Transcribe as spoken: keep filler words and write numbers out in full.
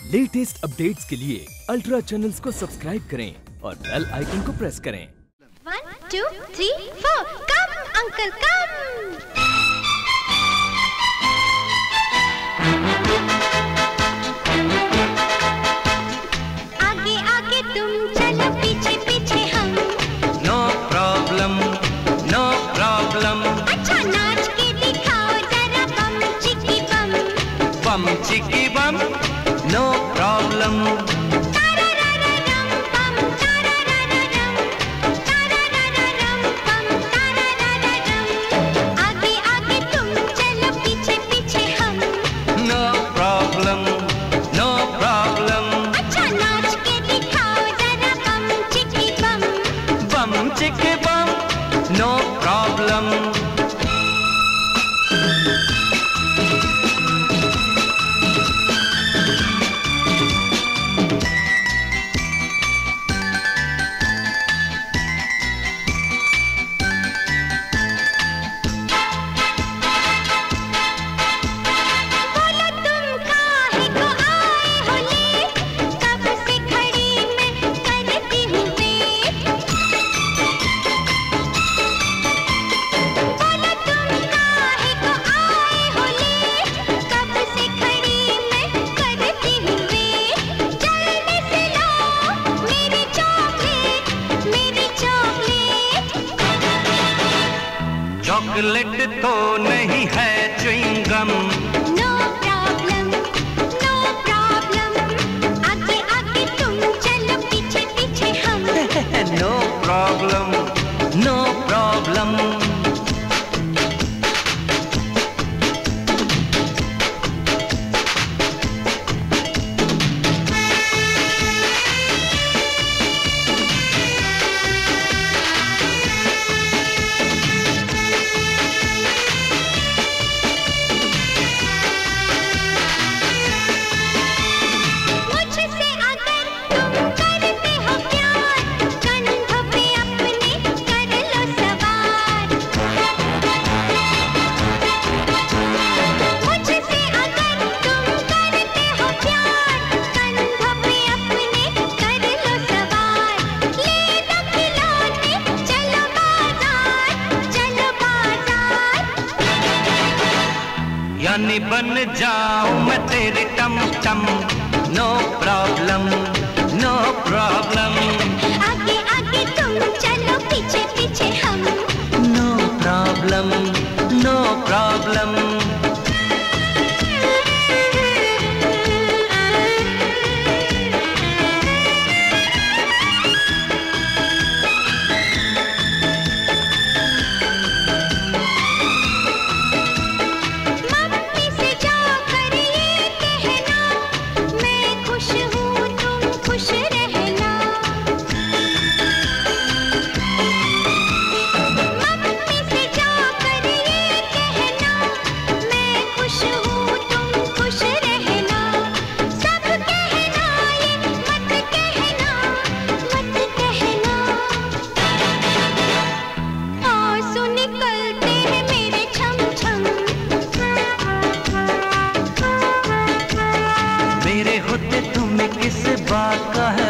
Latest updates के लिए ultra channels को सब्सक्राइब करें और बेल आइकन को प्रेस करें। One two three four, come uncle come. आगे आगे तुम चलो, पीछे पीछे हम। No problem no problem. अच्छा नाच के दिखाओ जरा, बम चिकी बम। बम चिकी बम नो प्रॉब्लम। आगे आगे तुम चलो, पीछे पीछे हम। No problem no problem. अच्छा नाच के दिखाओ जरा, बम चिकी बम। बम चिकी बम नो प्रॉब्लम। चॉकलेट तो नहीं है chewing gum. No problem no problem. आगे आगे तुम चलो, पीछे पीछे हम। No problem no problem. यानी बन जाऊं मैं तेरे टम टम। No problem no problem. आगे आगे तुम चलो, पीछे पीछे हम। No problem no problem. मेरे होते तुम्हें किस बात का है